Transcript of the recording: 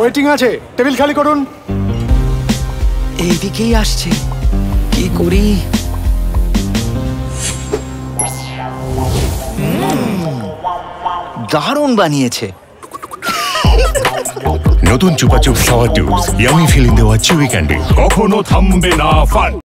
Waiting আছে, table খালি করুন। এইদিকেই আসছে, কি করি? দারুণ বানিয়েছে। নতুন Chupa Chups sour tubes, yummy feeling দেওয়া চিউই ক্যান্ডি, কখনো থামবে না ফান।